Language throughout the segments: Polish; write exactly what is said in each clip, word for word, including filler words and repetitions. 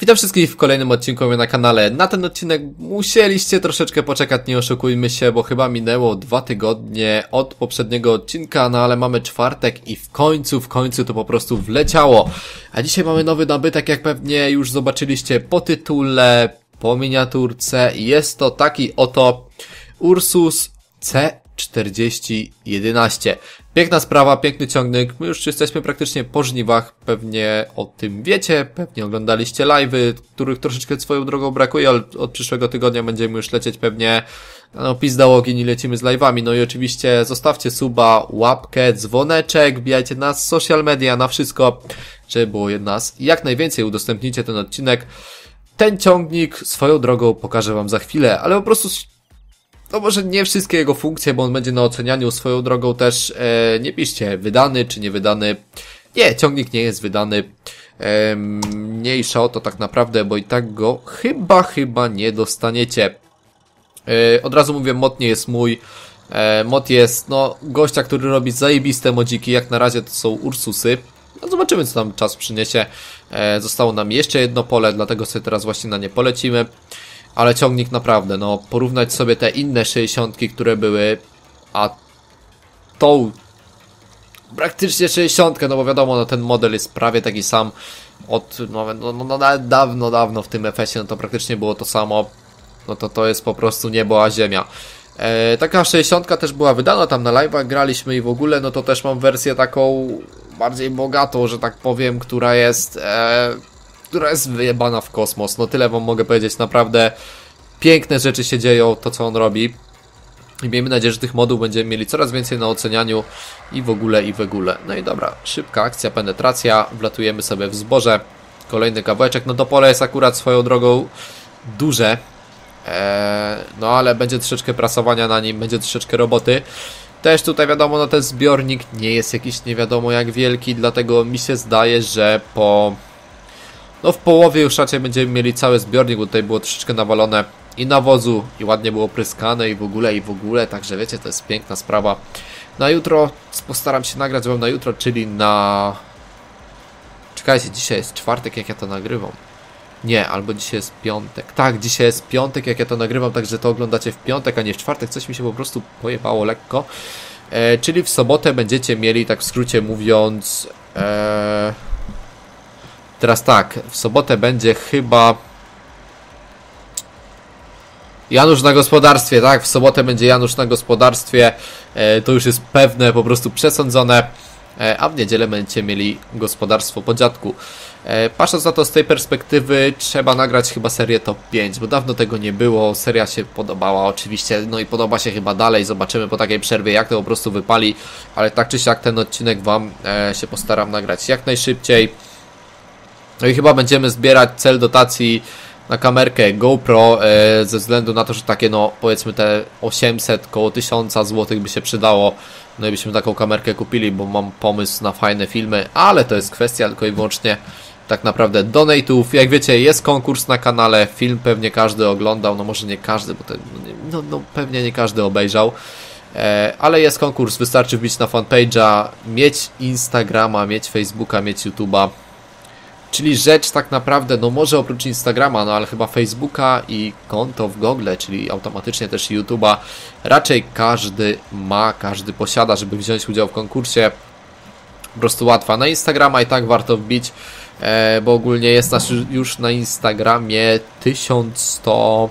Witam wszystkich w kolejnym odcinku na kanale. Na ten odcinek musieliście troszeczkę poczekać, nie oszukujmy się, bo chyba minęło dwa tygodnie od poprzedniego odcinka, no ale mamy czwartek i w końcu, w końcu to po prostu wleciało. A dzisiaj mamy nowy nabytek, jak pewnie już zobaczyliście po tytule, po miniaturce. Jest to taki oto Ursus C czterdzieści jedenaście. Piękna sprawa, piękny ciągnik. My już jesteśmy praktycznie po żniwach, pewnie o tym wiecie, pewnie oglądaliście live'y, których troszeczkę swoją drogą brakuje, ale od przyszłego tygodnia będziemy już lecieć pewnie, no pizda ogień i lecimy z live'ami. No i oczywiście zostawcie suba, łapkę, dzwoneczek, wbijajcie nas z social media, na wszystko, żeby było nas jak najwięcej, udostępnijcie ten odcinek. Ten ciągnik swoją drogą pokażę wam za chwilę, ale po prostu no może nie wszystkie jego funkcje, bo on będzie na ocenianiu swoją drogą też. E, nie piszcie wydany czy nie wydany. Nie, ciągnik nie jest wydany. E, mniejsza o to tak naprawdę, bo i tak go chyba, chyba nie dostaniecie. E, od razu mówię, mod nie jest mój. E, mod jest, no, gościa, który robi zajebiste modziki. Jak na razie to są Ursusy. No zobaczymy, co tam czas przyniesie. E, zostało nam jeszcze jedno pole, dlatego sobie teraz właśnie na nie polecimy. Ale ciągnik naprawdę, no porównać sobie te inne sześćdziesiątki, które były, a tą praktycznie sześćdziesiątkę, no bo wiadomo, no ten model jest prawie taki sam od, no, no, no, no dawno, dawno w tym F S ie, no to praktycznie było to samo, no to to jest po prostu niebo a ziemia. E, taka sześćdziesiątka też była wydana, tam na live'ach graliśmy i w ogóle, no to też mam wersję taką bardziej bogatą, że tak powiem, która jest... E, która jest wyjebana w kosmos. No tyle wam mogę powiedzieć, naprawdę piękne rzeczy się dzieją, to co on robi. I miejmy nadzieję, że tych modów będziemy mieli coraz więcej na ocenianiu i w ogóle, i w ogóle. No i dobra, szybka akcja, penetracja, wlatujemy sobie w zboże. Kolejny kawałeczek, no to pole jest akurat swoją drogą duże. Eee, no ale będzie troszeczkę prasowania na nim, będzie troszeczkę roboty. Też tutaj wiadomo, no ten zbiornik nie jest jakiś nie wiadomo jak wielki, dlatego mi się zdaje, że po... No w połowie już raczej będziemy mieli cały zbiornik, bo tutaj było troszeczkę nawalone i nawozu, i ładnie było pryskane, i w ogóle, i w ogóle, także wiecie, to jest piękna sprawa. Na jutro postaram się nagrać wam na jutro, czyli na... Czekajcie, dzisiaj jest czwartek, jak ja to nagrywam. Nie, albo dzisiaj jest piątek. Tak, dzisiaj jest piątek, jak ja to nagrywam, także to oglądacie w piątek, a nie w czwartek. Coś mi się po prostu pojebało lekko. E, czyli w sobotę będziecie mieli, tak w skrócie mówiąc... E... Teraz tak, w sobotę będzie chyba Janusz na gospodarstwie, tak? W sobotę będzie Janusz na gospodarstwie, e, to już jest pewne, po prostu przesądzone, e, a w niedzielę będziecie mieli gospodarstwo po dziadku. E, patrząc na to z tej perspektywy, trzeba nagrać chyba serię top pięć, bo dawno tego nie było, seria się podobała oczywiście, no i podoba się chyba dalej, zobaczymy po takiej przerwie jak to po prostu wypali, ale tak czy siak ten odcinek wam e, się postaram nagrać jak najszybciej. No i chyba będziemy zbierać cel dotacji na kamerkę GoPro e, ze względu na to, że takie no powiedzmy te osiemset, koło tysiąc złotych by się przydało. No i byśmy taką kamerkę kupili, bo mam pomysł na fajne filmy, ale to jest kwestia tylko i wyłącznie tak naprawdę donate'ów. Jak wiecie, jest konkurs na kanale, film pewnie każdy oglądał, no może nie każdy, bo to, no, no pewnie nie każdy obejrzał. E, ale jest konkurs, wystarczy wbić na fanpage'a, mieć Instagrama, mieć Facebooka, mieć YouTube'a. Czyli rzecz tak naprawdę, no może oprócz Instagrama, no ale chyba Facebooka i konto w Google, czyli automatycznie też YouTube'a, raczej każdy ma, każdy posiada, żeby wziąć udział w konkursie. Po prostu łatwa. Na Instagrama i tak warto wbić, e, bo ogólnie jest nas już na Instagramie tysiąc sto...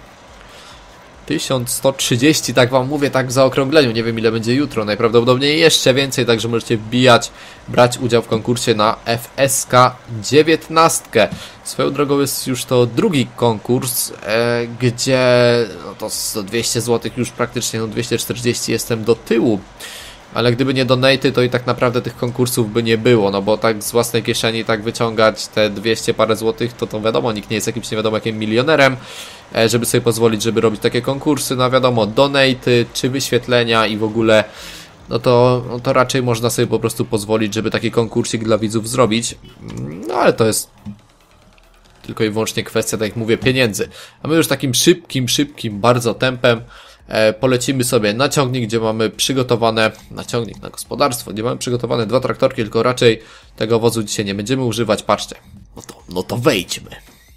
tysiąc sto trzydzieści, tak wam mówię, tak w zaokrągleniu, nie wiem ile będzie jutro, najprawdopodobniej jeszcze więcej, także możecie wbijać, brać udział w konkursie na F S K dziewiętnaście. Swoją drogą jest już to drugi konkurs, e, gdzie no to z dwieście złotych już praktycznie, no dwieście czterdzieści jestem do tyłu. Ale gdyby nie donaty, to i tak naprawdę tych konkursów by nie było, no bo tak z własnej kieszeni tak wyciągać te dwieście parę złotych, to to wiadomo, nikt nie jest jakimś nie wiadomo jakim milionerem, żeby sobie pozwolić, żeby robić takie konkursy, no wiadomo, donaty, czy wyświetlenia i w ogóle, no to, no to raczej można sobie po prostu pozwolić, żeby taki konkursik dla widzów zrobić, no ale to jest tylko i wyłącznie kwestia, tak jak mówię, pieniędzy. A my już takim szybkim, szybkim bardzo tempem e, polecimy sobie na ciągnik, gdzie mamy przygotowane, na ciągnik, na gospodarstwo, gdzie mamy przygotowane dwa traktorki, tylko raczej tego wozu dzisiaj nie będziemy używać, patrzcie. No to, no to wejdźmy.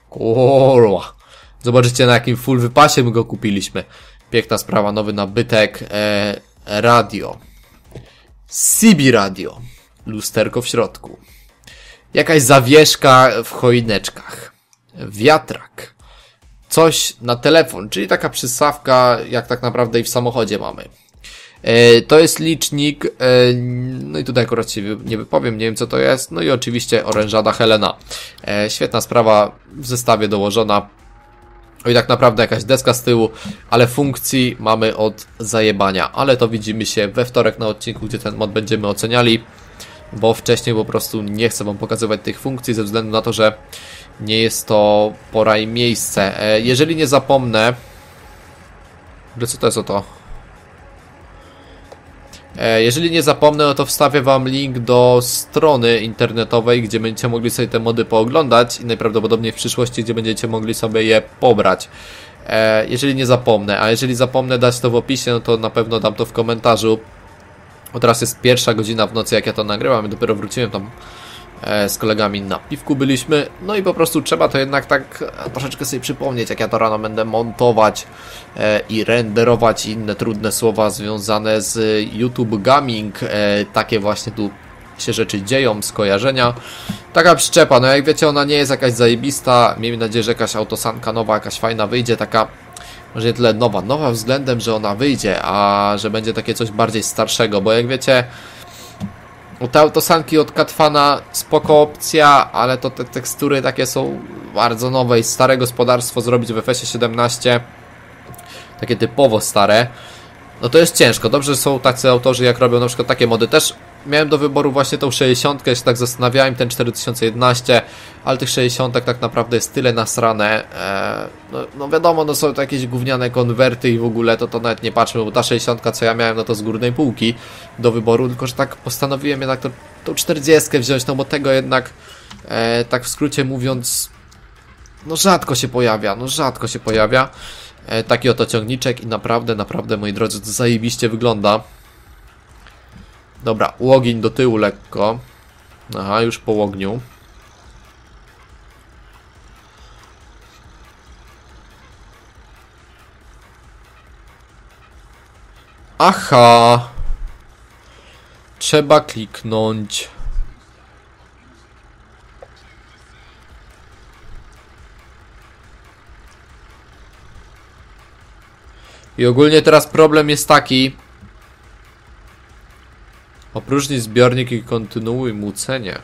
Kurwa. Zobaczycie, na jakim full wypasie my go kupiliśmy. Piękna sprawa, nowy nabytek. E, radio. C B radio. Lusterko w środku. Jakaś zawieszka w choineczkach. Wiatrak. Coś na telefon, czyli taka przystawka, jak tak naprawdę i w samochodzie mamy. E, to jest licznik, e, no i tutaj akurat się nie wypowiem, nie wiem co to jest. No i oczywiście orężada Helena. E, świetna sprawa, w zestawie dołożona. No i tak naprawdę jakaś deska z tyłu, ale funkcji mamy od zajebania. Ale to widzimy się we wtorek na odcinku, gdzie ten mod będziemy oceniali. Bo wcześniej po prostu nie chcę wam pokazywać tych funkcji, ze względu na to, że nie jest to pora i miejsce. E, jeżeli nie zapomnę... Co to jest o to? E, jeżeli nie zapomnę, no to wstawię wam link do strony internetowej, gdzie będziecie mogli sobie te mody pooglądać i najprawdopodobniej w przyszłości, gdzie będziecie mogli sobie je pobrać. E, jeżeli nie zapomnę, a jeżeli zapomnę dać to w opisie, no to na pewno dam to w komentarzu. Bo teraz jest pierwsza godzina w nocy, jak ja to nagrywam, dopiero wróciłem tam e, z kolegami na piwku byliśmy. No i po prostu trzeba to jednak tak troszeczkę sobie przypomnieć, jak ja to rano będę montować e, i renderować i inne trudne słowa związane z YouTube Gaming. E, takie właśnie tu się rzeczy dzieją, skojarzenia. Taka przyczepa, no jak wiecie, ona nie jest jakaś zajebista. Miejmy nadzieję, że jakaś autosanka nowa, jakaś fajna wyjdzie, taka... Może nie tyle nowa, nowa względem, że ona wyjdzie, a że będzie takie coś bardziej starszego, bo jak wiecie, te autosanki od Katfana spoko opcja, ale to te tekstury takie są bardzo nowe i stare gospodarstwo zrobić w F S ie siedemnaście, takie typowo stare, no to jest ciężko. Dobrze, że są tacy autorzy, jak robią na przykład takie mody. Też miałem do wyboru właśnie tą sześćdziesiątkę, się tak zastanawiałem, ten cztery tysiące jedenaście, ale tych sześćdziesiątek tak naprawdę jest tyle nasrane. Eee, no, no wiadomo, no są to jakieś gówniane konwerty i w ogóle to to nawet nie patrzmy, bo ta sześćdziesiątka, co ja miałem, no to z górnej półki do wyboru, tylko że tak postanowiłem jednak to, tą czterdziestkę wziąć, no bo tego jednak, e, tak w skrócie mówiąc, no rzadko się pojawia, no rzadko się pojawia. E, taki oto ciągniczek i naprawdę, naprawdę, moi drodzy, to zajebiście wygląda. Dobra, łogień do tyłu lekko. Aha, już po łogniu. Aha! Trzeba kliknąć. I ogólnie teraz problem jest taki. Opróżnij zbiornik i kontynuuj mucenie.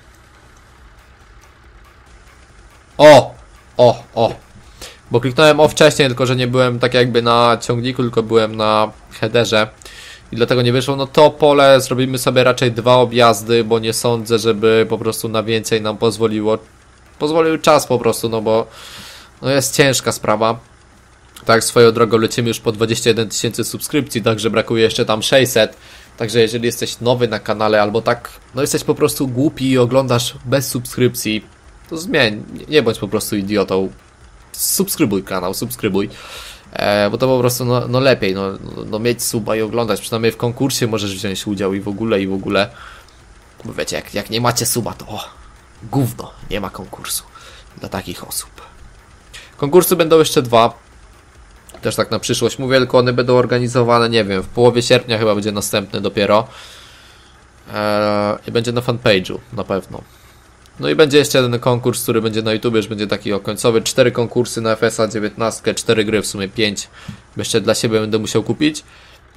O! O! O! Bo kliknąłem o wcześniej, tylko że nie byłem tak jakby na ciągniku, tylko byłem na headerze. I dlatego nie wyszło. No to pole zrobimy sobie raczej dwa objazdy, bo nie sądzę, żeby po prostu na więcej nam pozwoliło. Pozwolił czas po prostu, no bo no jest ciężka sprawa. Tak, swoją drogą lecimy już po dwadzieścia jeden tysięcy subskrypcji, także brakuje jeszcze tam sześćset. Także jeżeli jesteś nowy na kanale, albo tak, no jesteś po prostu głupi i oglądasz bez subskrypcji, to zmień, nie bądź po prostu idiotą. Subskrybuj kanał, subskrybuj. E, bo to po prostu, no, no lepiej, no, no mieć suba i oglądać, przynajmniej w konkursie możesz wziąć udział i w ogóle, i w ogóle. Bo wiecie, jak, jak nie macie suba, to o, gówno, nie ma konkursu dla takich osób. Konkursy będą jeszcze dwa. Też tak na przyszłość mówię, tylko one będą organizowane, nie wiem, w połowie sierpnia chyba będzie następny dopiero. Eee, I będzie na fanpage'u, na pewno. No i będzie jeszcze jeden konkurs, który będzie na YouTube, już będzie taki końcowy. Cztery konkursy na F S a dziewiętnaście, cztery gry, w sumie pięć. Jeszcze dla siebie będę musiał kupić.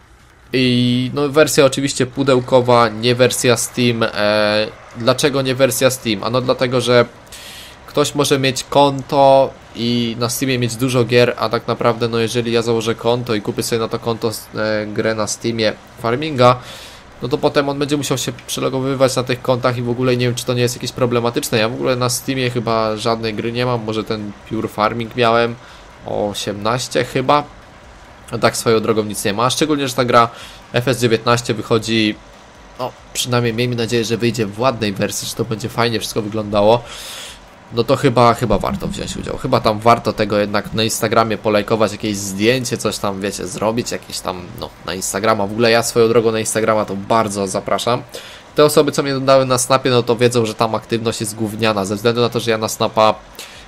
I no wersja oczywiście pudełkowa, nie wersja Steam. Eee, dlaczego nie wersja Steam? Ano dlatego, że ktoś może mieć konto i na Steamie mieć dużo gier, a tak naprawdę, no jeżeli ja założę konto i kupię sobie na to konto e, grę na Steamie Farminga, no to potem on będzie musiał się przelogowywać na tych kontach i w ogóle nie wiem, czy to nie jest jakieś problematyczne. Ja w ogóle na Steamie chyba żadnej gry nie mam, może ten Pure Farming miałem o osiemnaście chyba, a tak swoją drogą nic nie ma, a szczególnie, że ta gra F S dziewiętnaście wychodzi, no przynajmniej miejmy nadzieję, że wyjdzie w ładnej wersji, że to będzie fajnie wszystko wyglądało. No to chyba, chyba warto wziąć udział. Chyba tam warto tego jednak na Instagramie polajkować, jakieś zdjęcie, coś tam, wiecie, zrobić, jakieś tam, no, na Instagrama. W ogóle ja swoją drogą na Instagrama to bardzo zapraszam. Te osoby, co mnie dodały na Snapie, no to wiedzą, że tam aktywność jest gówniana, ze względu na to, że ja na Snapa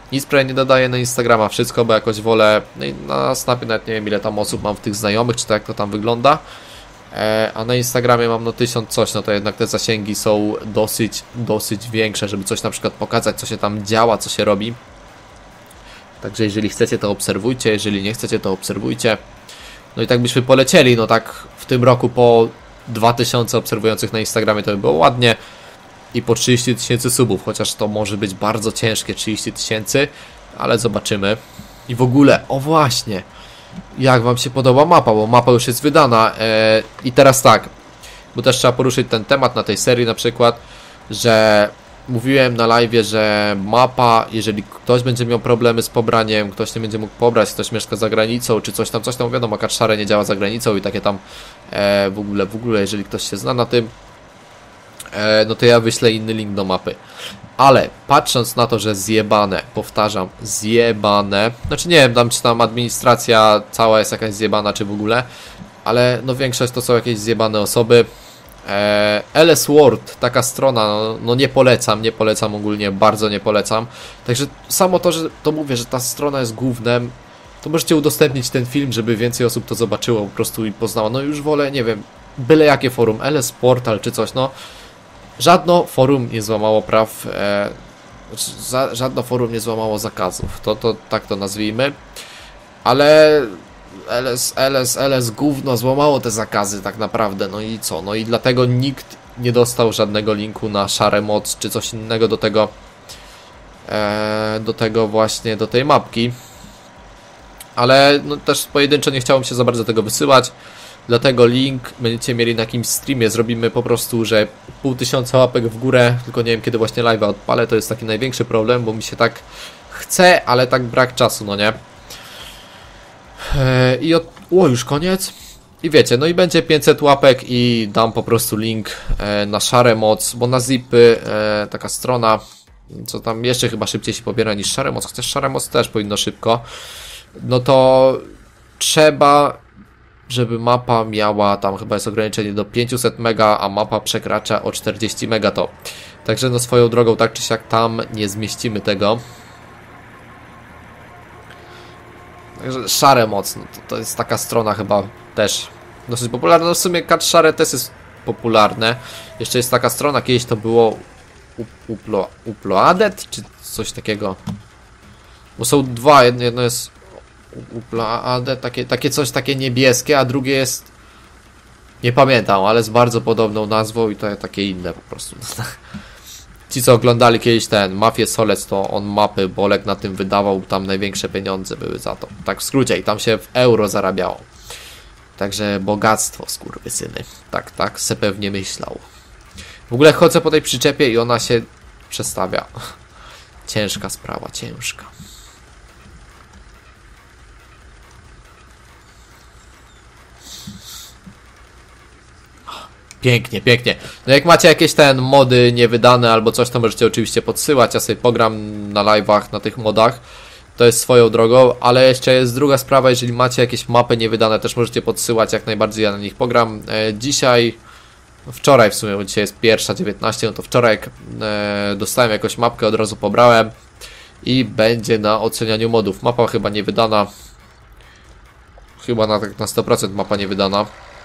Nic prawie nie dodaję na Instagrama, wszystko, bo jakoś wolę, no i na Snapie nawet nie wiem ile tam osób mam w tych znajomych, czy to jak to tam wygląda. E, a na Instagramie mam no tysiąc coś, no to jednak te zasięgi są dosyć, dosyć większe, żeby coś na przykład pokazać, co się tam działa, co się robi. Także jeżeli chcecie, to obserwujcie, jeżeli nie chcecie, to obserwujcie. No i tak byśmy polecieli, no tak w tym roku po dwa tysiące obserwujących na Instagramie to by było ładnie. I po trzydzieści tysięcy subów, chociaż to może być bardzo ciężkie, trzydzieści tysięcy, ale zobaczymy. I w ogóle, o właśnie, jak wam się podoba mapa, bo mapa już jest wydana. Eee, I teraz tak, bo też trzeba poruszyć ten temat na tej serii na przykład, że mówiłem na live, że mapa, jeżeli ktoś będzie miał problemy z pobraniem, ktoś nie będzie mógł pobrać, ktoś mieszka za granicą, czy coś tam, coś tam, wiadomo, Kaczare nie działa za granicą i takie tam e, w ogóle, w ogóle, jeżeli ktoś się zna na tym, e, no to ja wyślę inny link do mapy. Ale patrząc na to, że zjebane, powtarzam, zjebane, znaczy nie wiem tam, czy tam administracja cała jest jakaś zjebana, czy w ogóle, ale no większość to są jakieś zjebane osoby. L S World, taka strona, no, no nie polecam, nie polecam ogólnie, bardzo nie polecam. Także samo to, że to mówię, że ta strona jest głównym, to możecie udostępnić ten film, żeby więcej osób to zobaczyło po prostu i poznało. No już wolę, nie wiem, byle jakie forum, L S Portal czy coś, no. Żadno forum nie złamało praw, e, za, żadne forum nie złamało zakazów, to, to tak to nazwijmy. Ale L S, L S, L S gówno złamało te zakazy tak naprawdę, no i co? No i dlatego nikt nie dostał żadnego linku na szare moc, czy coś innego do tego, e, do tego właśnie, do tej mapki. Ale no też pojedynczo nie chciało mi się za bardzo tego wysyłać, dlatego link będziecie mieli na jakimś streamie, zrobimy po prostu, że pół tysiąca łapek w górę, tylko nie wiem kiedy właśnie live'a odpalę, to jest taki największy problem, bo mi się tak chce, ale tak brak czasu, no nie? I od... O, już koniec. I wiecie, no i będzie pięćset łapek i dam po prostu link na szare moc, bo na zipy taka strona, co tam jeszcze chyba szybciej się pobiera niż szare moc, chociaż szare moc też powinno szybko. No to trzeba, żeby mapa miała, tam chyba jest ograniczenie do pięćset mega, a mapa przekracza o czterdzieści mega to. Także no swoją drogą, tak czy siak tam nie zmieścimy tego. Także szare moc, no to, to jest taka strona chyba też dosyć popularna. No w sumie Kaczare też jest popularne. Jeszcze jest taka strona, kiedyś to było Uplo, Uploadet, czy coś takiego. Bo są dwa, jedno, jedno jest Uploadet, takie, takie coś takie niebieskie, a drugie jest, nie pamiętam, ale z bardzo podobną nazwą i to takie inne po prostu. Ci co oglądali kiedyś ten Mafię Solec, to on mapy, Bolek na tym wydawał, tam największe pieniądze były za to. Tak w skrócie i tam się w euro zarabiało. Także bogactwo, skurwysyny. Tak, tak se pewnie myślał. W ogóle chodzę po tej przyczepie i ona się przestawia. Ciężka sprawa, ciężka. Pięknie, pięknie. No jak macie jakieś ten mody niewydane albo coś, to możecie oczywiście podsyłać. Ja sobie pogram na live'ach na tych modach. To jest swoją drogą, ale jeszcze jest druga sprawa, jeżeli macie jakieś mapy niewydane, też możecie podsyłać, jak najbardziej ja na nich pogram. E, dzisiaj, wczoraj w sumie, bo dzisiaj jest pierwsza dziewiętnaście, no to wczoraj e, dostałem jakąś mapkę, od razu pobrałem i będzie na ocenianiu modów. Mapa chyba niewydana. Chyba na, na sto procent mapa niewydana.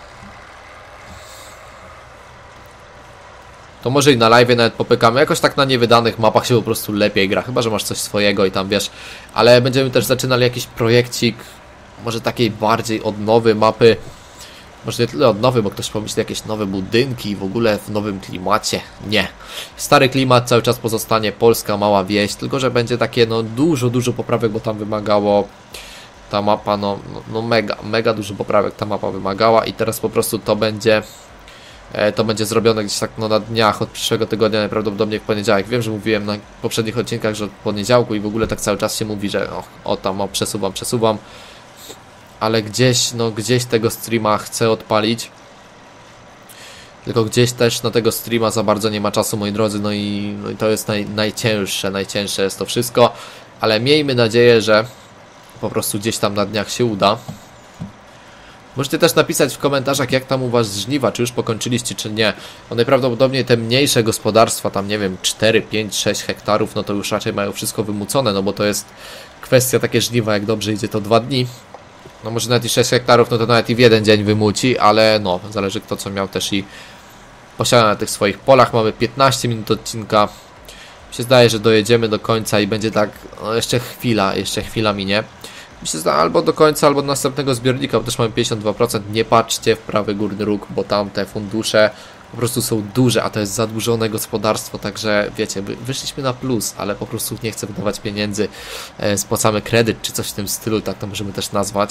To może i na live nawet popykamy. Jakoś tak na niewydanych mapach się po prostu lepiej gra. Chyba że masz coś swojego i tam wiesz. Ale będziemy też zaczynali jakiś projekcik. Może takiej bardziej odnowy mapy. Może nie tyle odnowy, bo ktoś pomyśli jakieś nowe budynki i w ogóle w nowym klimacie. Nie. Stary klimat cały czas pozostanie. Polska mała wieś. Tylko że będzie takie no dużo, dużo poprawek, bo tam wymagało. Ta mapa no, no, no mega, mega dużo poprawek ta mapa wymagała. I teraz po prostu to będzie... To będzie zrobione gdzieś tak no, na dniach od przyszłego tygodnia, najprawdopodobniej w poniedziałek. Wiem, że mówiłem na poprzednich odcinkach, że od poniedziałku i w ogóle tak cały czas się mówi, że o, o tam o, przesuwam, przesuwam. Ale gdzieś, no gdzieś tego streama chcę odpalić. Tylko gdzieś też na tego streama za bardzo nie ma czasu, moi drodzy. No i, no i to jest naj, najcięższe, najcięższe jest to wszystko. Ale miejmy nadzieję, że po prostu gdzieś tam na dniach się uda. Możecie też napisać w komentarzach, jak tam u was żniwa, czy już pokończyliście, czy nie. No najprawdopodobniej te mniejsze gospodarstwa, tam nie wiem, cztery, pięć, sześć hektarów, no to już raczej mają wszystko wymucone, no bo to jest kwestia takie żniwa, jak dobrze idzie to dwa dni. No może nawet i sześć hektarów, no to nawet i w jeden dzień wymuci, ale no, zależy kto co miał też i posiada na tych swoich polach. Mamy piętnaście minut odcinka. Mi się zdaje, że dojedziemy do końca i będzie tak, no jeszcze chwila, jeszcze chwila minie. Mi się zdaje, albo do końca, albo do następnego zbiornika, bo też mamy pięćdziesiąt dwa procent. Nie patrzcie w prawy górny róg, bo tam te fundusze po prostu są duże, a to jest zadłużone gospodarstwo, także wiecie, wyszliśmy na plus, ale po prostu nie chcę wydawać pieniędzy, e, spłacamy kredyt, czy coś w tym stylu, tak to możemy też nazwać.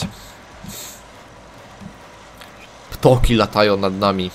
Ptoki latają nad nami.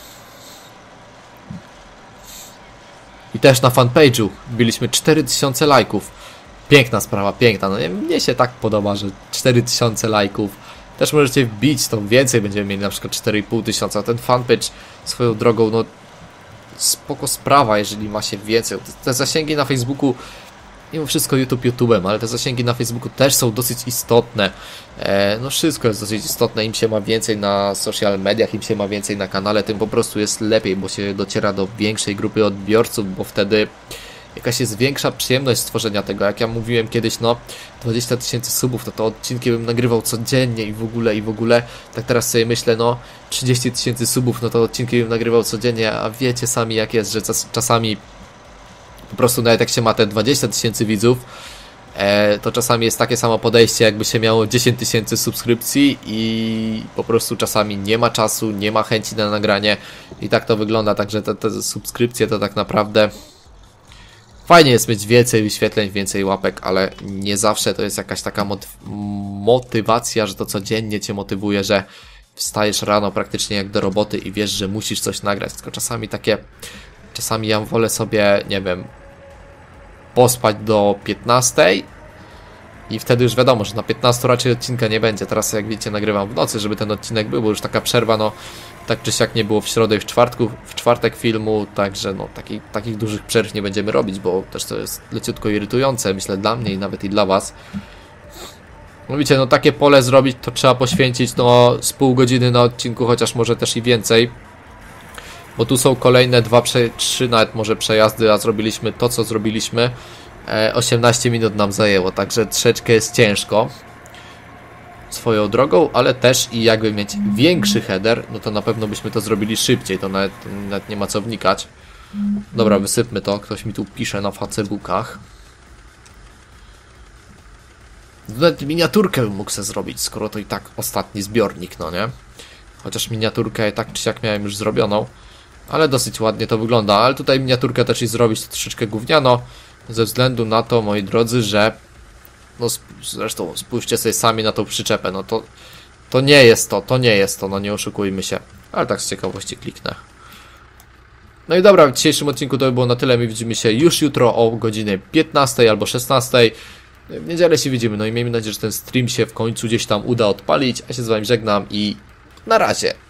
I też na fanpage'u wbiliśmy cztery tysiące lajków. Piękna sprawa, piękna. No nie, mnie się tak podoba, że cztery tysiące lajków. Też możecie wbić, to więcej będziemy mieli, na przykład cztery i pół tysiąca. Ten fanpage swoją drogą, no spoko sprawa, jeżeli ma się więcej. Te zasięgi na Facebooku, mimo wszystko YouTube YouTube'em, ale te zasięgi na Facebooku też są dosyć istotne. E, no wszystko jest dosyć istotne, im się ma więcej na social mediach, im się ma więcej na kanale, tym po prostu jest lepiej, bo się dociera do większej grupy odbiorców, bo wtedy jakaś jest większa przyjemność stworzenia tego. Jak ja mówiłem kiedyś, no dwadzieścia tysięcy subów, no to odcinki bym nagrywał codziennie i w ogóle, i w ogóle. Tak teraz sobie myślę, no trzydzieści tysięcy subów, no to odcinki bym nagrywał codziennie, a wiecie sami jak jest, że czas, czasami po prostu nawet jak się ma te dwadzieścia tysięcy widzów, e, to czasami jest takie samo podejście, jakby się miało dziesięć tysięcy subskrypcji i po prostu czasami nie ma czasu, nie ma chęci na nagranie i tak to wygląda, także te, te subskrypcje to tak naprawdę fajnie jest mieć więcej wyświetleń, więcej łapek, ale nie zawsze to jest jakaś taka motyw motywacja, że to codziennie cię motywuje, że wstajesz rano praktycznie jak do roboty i wiesz, że musisz coś nagrać, tylko czasami takie, czasami ja wolę sobie, nie wiem, pospać do piętnastej i wtedy już wiadomo, że na piętnastej raczej odcinka nie będzie. Teraz jak widzicie nagrywam w nocy, żeby ten odcinek był, bo już taka przerwa, no tak czy siak nie było w środę i w czwartku, w czwartek filmu, także no taki, takich dużych przerw nie będziemy robić, bo też to jest leciutko irytujące, myślę dla mnie i nawet i dla was. No widzicie, no takie pole zrobić to trzeba poświęcić no z pół godziny na odcinku, chociaż może też i więcej. Bo tu są kolejne dwa, trzy nawet może przejazdy, a zrobiliśmy to, co zrobiliśmy. osiemnaście minut nam zajęło, także troszeczkę jest ciężko swoją drogą, ale też i jakby mieć większy header, no to na pewno byśmy to zrobili szybciej, to nawet, nawet nie ma co wnikać. Dobra, wysypmy to, ktoś mi tu pisze na facebookach. Nawet miniaturkę bym mógł sobie zrobić, skoro to i tak ostatni zbiornik, no nie? Chociaż miniaturkę tak czy siak miałem już zrobioną. Ale dosyć ładnie to wygląda, ale tutaj miniaturkę też i zrobić to troszeczkę gówniano, ze względu na to, moi drodzy, że no zresztą spójrzcie sobie sami na tą przyczepę, no to to nie jest to, to nie jest to, no nie oszukujmy się, ale tak z ciekawości kliknę. No i dobra, w dzisiejszym odcinku to by było na tyle, my widzimy się już jutro o godzinie piętnastej albo szesnastej. W niedzielę się widzimy, no i miejmy nadzieję, że ten stream się w końcu gdzieś tam uda odpalić, a się z wami żegnam i na razie.